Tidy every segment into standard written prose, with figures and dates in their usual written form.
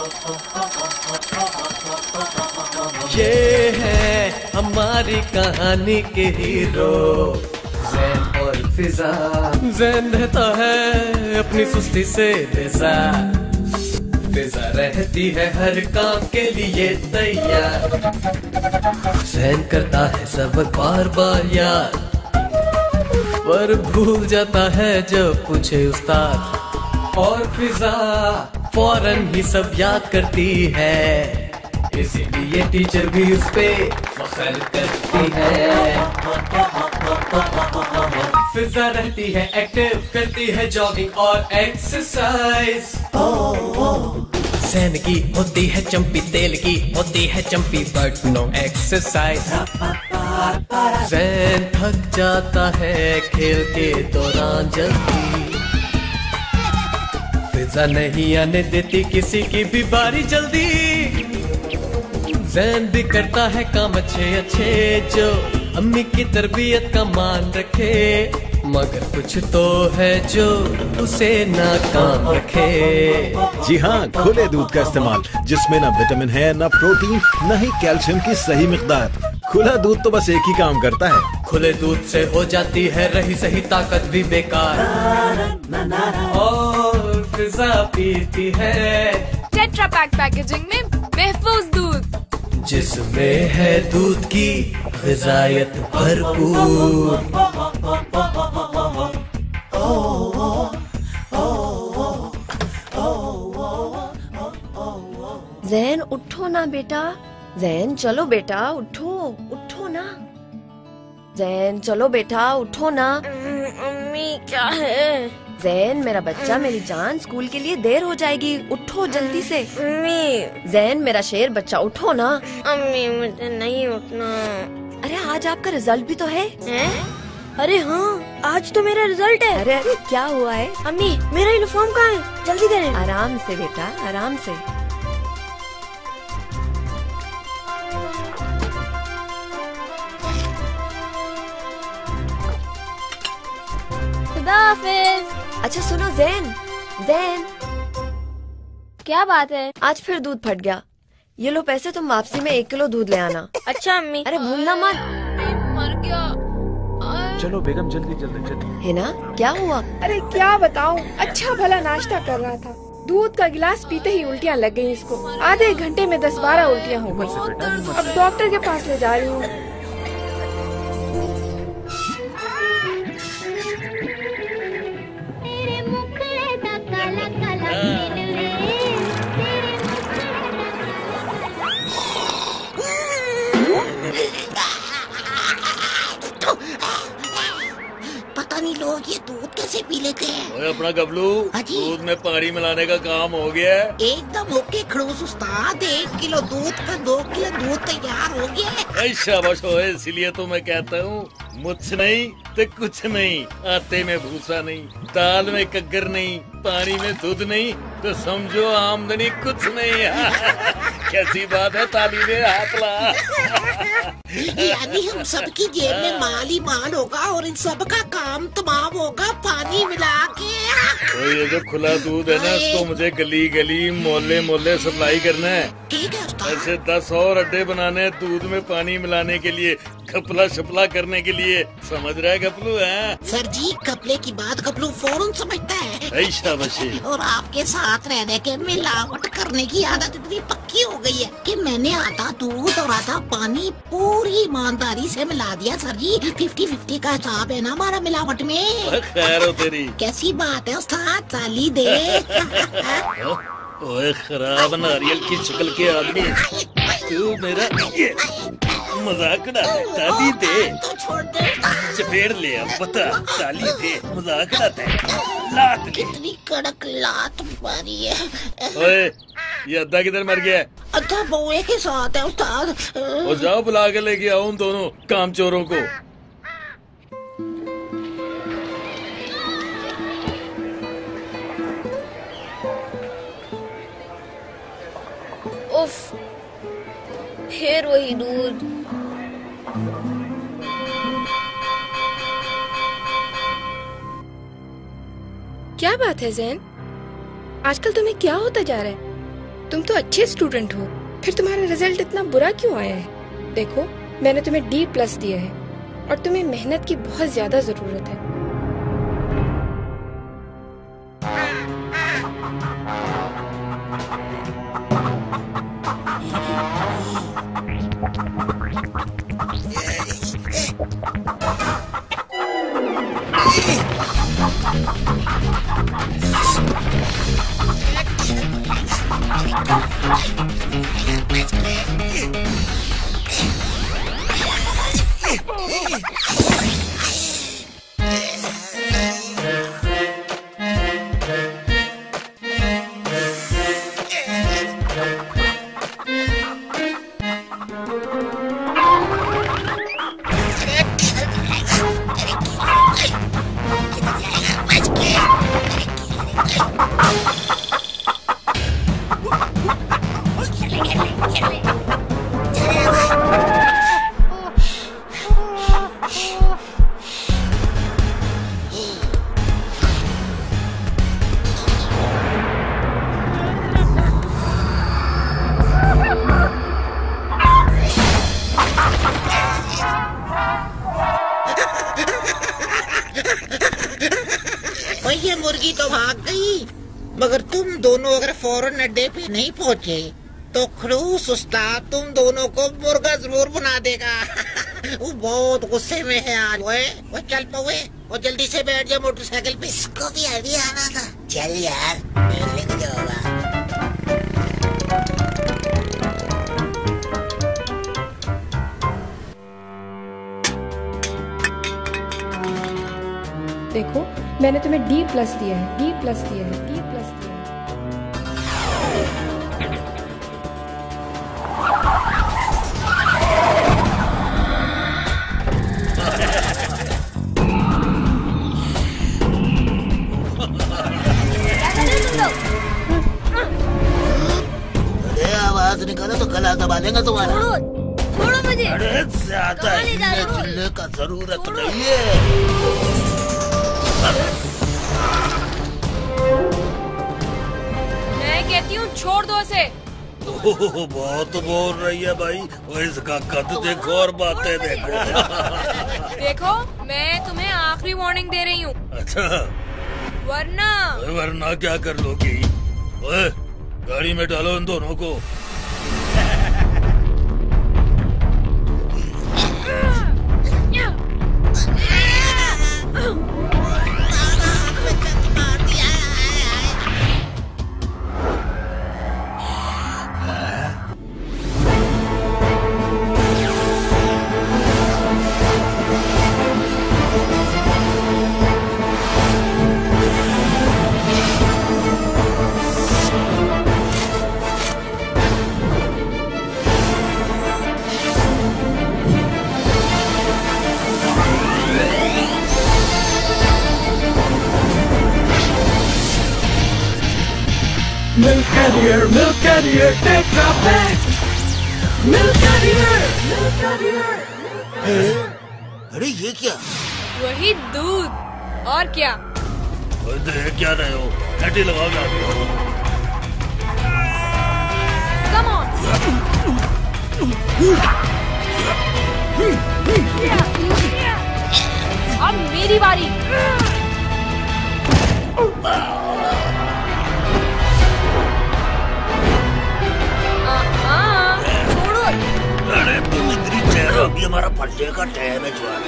ये है हमारी कहानी के हीरो ज़ैन और फिजा। ज़ैन रहता है अपनी सुस्ती से बेजार, फिजा रहती है हर काम के लिए तैयार। ज़ैन करता है सब बार बार याद, पर भूल जाता है जब पूछे उस्ताद। और फिजा फौरन ही सब याद करती है, इसीलिए टीचर भी उस पे फख्र करती है। फिजा रहती है एक्टिव, करती है जॉगिंग और एक्सरसाइज। ज़ैन की होती है चंपी, तेल की होती है चंपी, बट नो एक्सरसाइज। ज़ैन थक जाता है खेल के दौरान जल्दी, फिजा नहीं आने देती किसी की भी बारी जल्दी। ज़ैन भी करता है काम अच्छे अच्छे, जो अम्मी की तरबियत का मान रखे, मगर कुछ तो है जो उसे नाकाम रखे। जी हाँ, खुले दूध का इस्तेमाल, जिसमें ना विटामिन है, ना प्रोटीन, ना ही कैल्शियम की सही मिकदार। खुला दूध तो बस एक ही काम करता है, खुले दूध से हो जाती है रही सही ताकत भी बेकार। और फिजा पीती है टेट्रा पैक पैकेजिंग में महफूज दूध, जिसमें है दूध की ग़िज़ायत भरपूर। ज़ैन उठो ना बेटा, ज़ैन चलो बेटा, उठो उठो ना। ज़ैन चलो बेटा, उठो ना। अम्मी क्या है? ज़ैन मेरा बच्चा, मेरी जान, स्कूल के लिए देर हो जाएगी, उठो जल्दी से। अम्मी। ज़ैन मेरा शेर बच्चा, उठो ना। अम्मी मुझे नहीं उठना। अरे आज आपका रिजल्ट भी तो है? अरे हाँ, आज तो मेरा रिजल्ट है। अरे अरे क्या हुआ है? अम्मी मेरा यूनिफॉर्म कहाँ है? जल्दी करें। आराम से बेटा, आराम से। खुदा हाफिज। अच्छा सुनो ज़ैन, ज़ैन क्या बात है? आज फिर दूध फट गया। ये लो पैसे, तुम वापसी में 1 किलो दूध ले आना। अच्छा अम्मी। अरे भूलना मत। मर गया। चलो बेगम जल्दी जल्दी जल्दी। है ना, क्या हुआ? अरे क्या बताऊं, अच्छा भला नाश्ता कर रहा था, दूध का गिलास पीते ही उल्टियां लग गई इसको। आधे घंटे में 10-12 उल्टियां हो गई। अब डॉक्टर के पास ले जा रही हूँ। पता नहीं लोग ये दूध कैसे पी लेते हैं। ओए अपना गबलू, दूध में पानी मिलाने का काम हो गया है? एकदम ओके खड़ूस उस्ताद, 1 किलो दूध का 2 किलो दूध तैयार हो गया है। शाबाश हो, इसीलिए तो मैं कहता हूँ मुझ नहीं तो कुछ नहीं, आटे में भूसा नहीं, दाल में कग्गर नहीं, पानी में दूध नहीं, तो समझो आमदनी कुछ नहीं। कैसी बात है, ताली में हाथ ला। यानी हम सबकी जेब में माल ही माल होगा और इन सब का काम तमाम होगा पानी मिला के। तो ये जो खुला दूध है ना, इसको मुझे गली गली मोहल्ले मोहल्ले सप्लाई करना है। ठीक है उस्ताद। ऐसे 10 और अड्डे बनाने हैं दूध में पानी मिलाने के लिए, खपला शपला करने के लिए। समझ रहा है गपलू? है सर जी, कपले की बात गपलू फौरन समझता है। शाबाशी। और आपके साथ रहने के मिलावट करने की आदत इतनी पक्की हो गई है कि मैंने आधा दूध और आधा पानी पूरी ईमानदारी से मिला दिया सर जी। 50-50 का हिसाब है ना हमारा मिलावट में। खैर हो तेरी। कैसी बात है उस्ताद, ताली दे। ओए खराब नारियल की शक्ल के आदमी, तू मेरा ये मजाक उड़ा दे, ताली दे। तो छोड़ दे। चपेड़ ले, अब बता, ताली दे, मजाक उड़ाता है, लात ले। कितनी कड़क लात मारी है। ओए ये अद्दा किधर मर गया है? अद्दा बउए के साथ है उस्ताद। और जाओ बुला के लेके आओ उन दोनों कामचोरों को। उफ, फिर वही दूध। क्या बात है ज़ैन, आजकल तुम्हें क्या होता जा रहा है? तुम तो अच्छे स्टूडेंट हो, फिर तुम्हारा रिजल्ट इतना बुरा क्यों आया है? देखो, मैंने तुम्हें D+ दिया है और तुम्हें मेहनत की बहुत ज्यादा जरूरत है। ये मुर्गी तो भाग गई, मगर तुम दोनों अगर फौरन अड्डे पे नहीं पहुँचे तो खड़ूस उस्ताद तुम दोनों को मुर्गा जरूर बना देगा। वो बहुत गुस्से में है आज। वो चल पवे, वो जल्दी से बैठ जा मोटरसाइकिल पे। इसको भी आइडिया आना था। चल यार, लेके जाओगा। देखो, मैंने तुम्हें D+ दिया है, D+ दिया है, D+ दिया है। अरे आवाज निकालो तो गला दबा देगा तुम्हारा। छोड़ो मुझे। अरे ज्यादा चिल्ले का जरूरत नहीं है। मैं कहती हूँ छोड़ दो इसे। बहुत बोल रही है भाई। वो इसका कद देखो और बातें देखो। देखो, मैं तुम्हें आखिरी वार्निंग दे रही हूँ। अच्छा, वरना क्या कर लोगी? ओए, गाड़ी में डालो इन दोनों को। Milk carrier, take a back. Milk carrier. अरे ये क्या? वही दूध और क्या? देख क्या रहे हो? घंटी लगाओ गाड़ी को। Come on. अब मेरी बारी। अरे तुम इतनी चेहरा अभी हमारा पलटे का टाइम है जवान।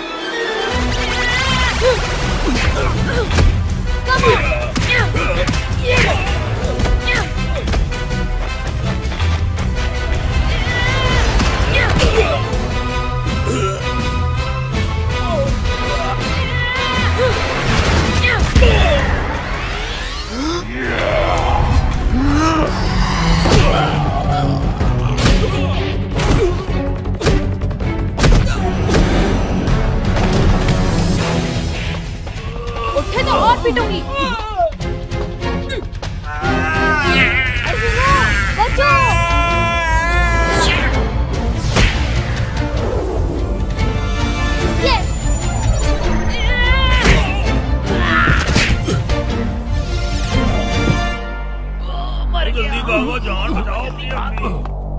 उठे तो और पीटूंगी। बचो। जल्दी जाओ, जान बचाओ अपनी अपनी।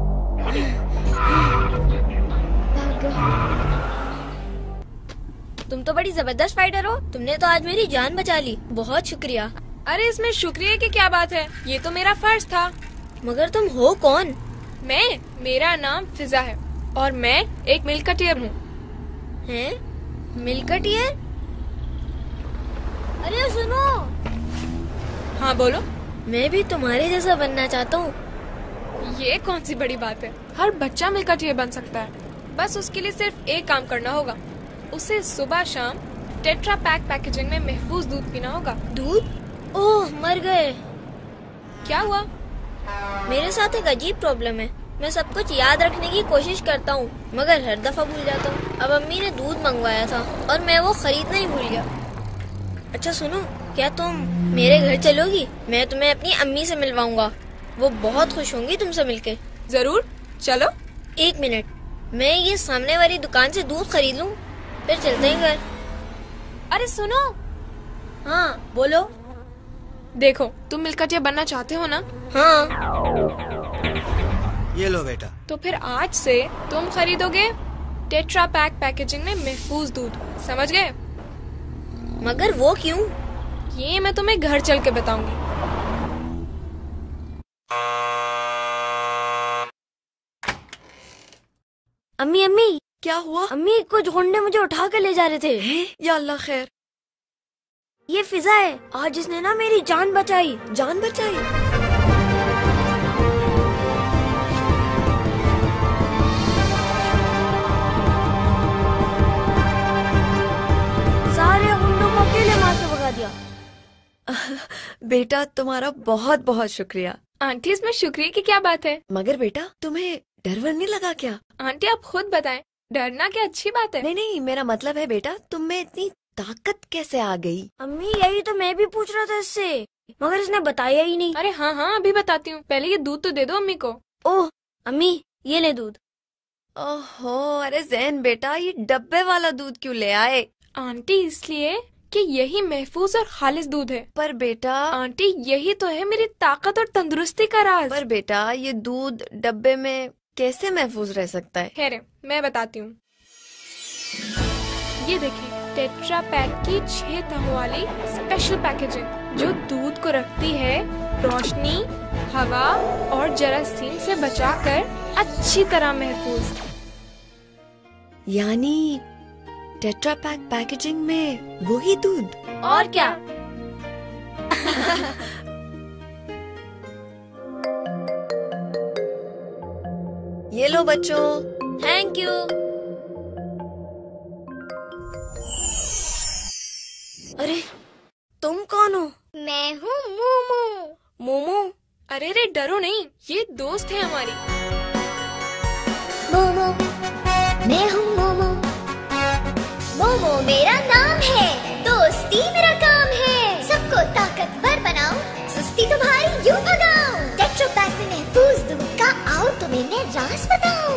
तुम तो बड़ी जबरदस्त फाइटर हो। तुमने तो आज मेरी जान बचा ली, बहुत शुक्रिया। अरे इसमें शुक्रिया की क्या बात है, ये तो मेरा फर्ज था। मगर तुम हो कौन? मेरा नाम फिजा है और मैं एक मिल्कटियर हूँ। हैं? मिल्कटियर? अरे सुनो, हाँ बोलो। मैं भी तुम्हारे जैसा बनना चाहता हूँ। ये कौन सी बड़ी बात है, हर बच्चा मिल्कटियर बन सकता है। बस उसके लिए सिर्फ एक काम करना होगा, उसे सुबह शाम टेट्रा पैक पैकेजिंग में महफूज दूध पीना होगा। दूध? ओह, मर गए। क्या हुआ? मेरे साथ एक अजीब प्रॉब्लम है। मैं सब कुछ याद रखने की कोशिश करता हूँ मगर हर दफा भूल जाता हूँ। अब अम्मी ने दूध मंगवाया था और मैं वो खरीदना ही भूल गया। अच्छा सुनो, क्या तुम मेरे घर चलोगी? मैं तुम्हें अपनी अम्मी से मिलवाऊंगा, वो बहुत खुश होंगी तुमसे मिलके। जरूर, चलो। 1 मिनट, मैं ये सामने वाली दुकान से दूध खरीद लूँ, फिर चलते हैं घर। अरे सुनो। हाँ बोलो। देखो, तुम मिल्कटियर बनना चाहते हो ना? हाँ। ये लो बेटा। तो फिर आज से तुम खरीदोगे टेट्रा पैक पैकेजिंग में महफूज दूध, समझ गए? मगर वो क्यों? ये मैं तुम्हें घर चल के बताऊंगी। अम्मी अम्मी, क्या हुआ? अम्मी कुछ गुंडे मुझे उठा कर ले जा रहे थे। या अल्लाह खैर। ये फिजा है, आज इसने ना मेरी जान बचाई। जान बचाई? सारे गुंडों को अकेले मार के भगा दिया। बेटा तुम्हारा बहुत बहुत शुक्रिया। आंटी, इसमें शुक्रिया की क्या बात है? मगर बेटा तुम्हें डर वर नहीं लगा क्या? आंटी आप खुद बताएं, डरना क्या अच्छी बात है? नहीं नहीं, मेरा मतलब है बेटा तुम में इतनी ताकत कैसे आ गई? अम्मी यही तो मैं भी पूछ रहा था इससे, मगर इसने बताया ही नहीं। अरे हाँ हाँ, अभी बताती हूँ, पहले ये दूध तो दे दो अम्मी को। ओह अम्मी, ये ले दूध। ओहो, अरे जैन बेटा ये डब्बे वाला दूध क्यों ले आए? आंटी इसलिए कि यही महफूज और खालिस दूध है। पर बेटा आंटी यही तो है मेरी ताकत और तंदुरुस्ती का राज। पर बेटा ये दूध डब्बे में कैसे महफूज रह सकता है? खैर मैं बताती हूँ। ये देखिए, टेट्रा पैक की 6 तहों वाली स्पेशल पैकेजिंग जो दूध को रखती है रोशनी, हवा और जरासीम से बचाकर अच्छी तरह महफूज। यानी टेट्रा पैक पैकेजिंग में वही दूध? और क्या। ये लो बच्चों। Thank you. अरे तुम कौन हो? मैं हूँ मोमो। मोमो? अरे रे डरो नहीं, ये दोस्त है हमारी। मोमो, मैं हूँ मोमो। मोमो मेरा नाम है, दोस्ती मेरा काम है। सबको ताकतवर बनाओ, सुस्ती तुम्हारी यूं भगाओ। टेट्रा पैक में महफूज दूध का आओ तुम्हें मैं राज बताऊं।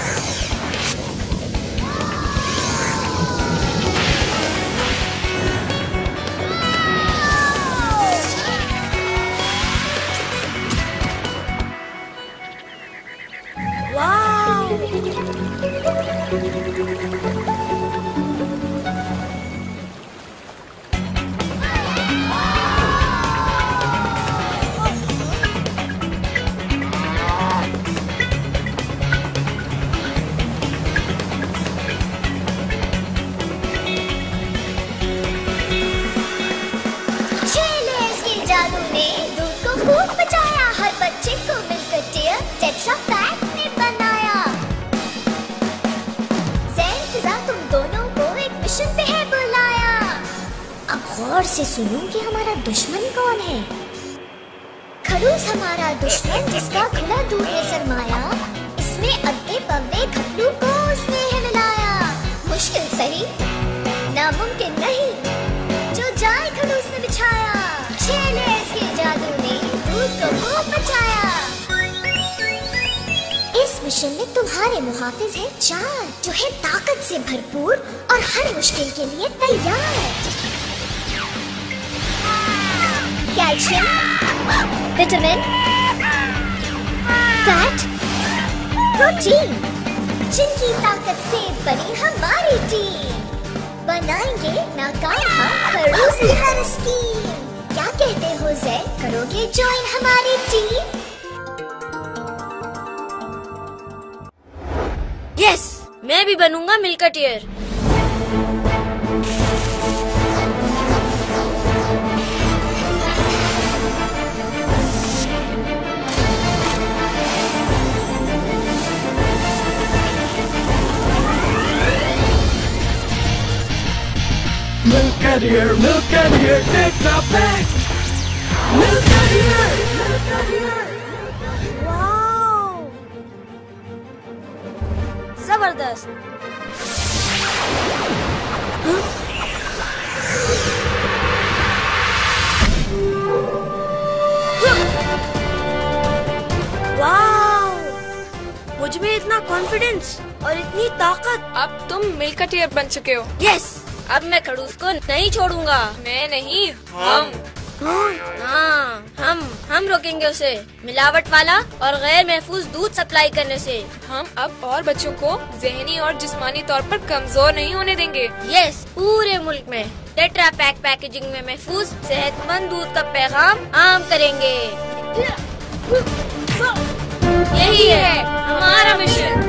टेट्रा पैक ने बनाया। ज़ैन फिजा तुम दोनों को एक मिशन पे है बुलाया। अब गौर से सुनो कि हमारा दुश्मन कौन है। खड़ूस हमारा दुश्मन जिसका खुला दूध है सरमाया। इसमें अग्गे पव्वे खपलू को उसने है मिलाया। मुश्किल सही नामुमकिन नहीं जो जाल खड़ूस ने बिछाया। 6 लेयर्स के जादू ने दूध को खूब बचाया। इस मिशन में तुम्हारे मुहाफिज हैं 4 जो है ताकत से भरपूर और हर मुश्किल के लिए तैयार। कैल्शियम, विटामिन, प्रोटीन, जिनकी ताकत से बनी हमारी टीम। बनाएंगे नाकाम हम खड़ूस की हर स्कीम। क्या कहते हो ज़ैन, करोगे ज्वाइन हमारी टीम? यस, मैं भी बनूंगा Milkadier. Milkadier, Tetra Pak. Milkadier. Wow, जबरदस्त। वाओ, मुझ में इतना कॉन्फिडेंस और इतनी ताकत। अब तुम मिल्कटियर बन चुके हो। यस, अब मैं खड़ूस को नहीं छोड़ूंगा। मैं नहीं, हम। हाँ, हम रोकेंगे उसे मिलावट वाला और गैर महफूज दूध सप्लाई करने से। हम अब और बच्चों को ज़हनी और जिस्मानी तौर पर कमजोर नहीं होने देंगे। यस, पूरे मुल्क में टेट्रा पैक पैकेजिंग में महफूज सेहतमंद दूध का पैगाम आम करेंगे। यही है हमारा मिशन।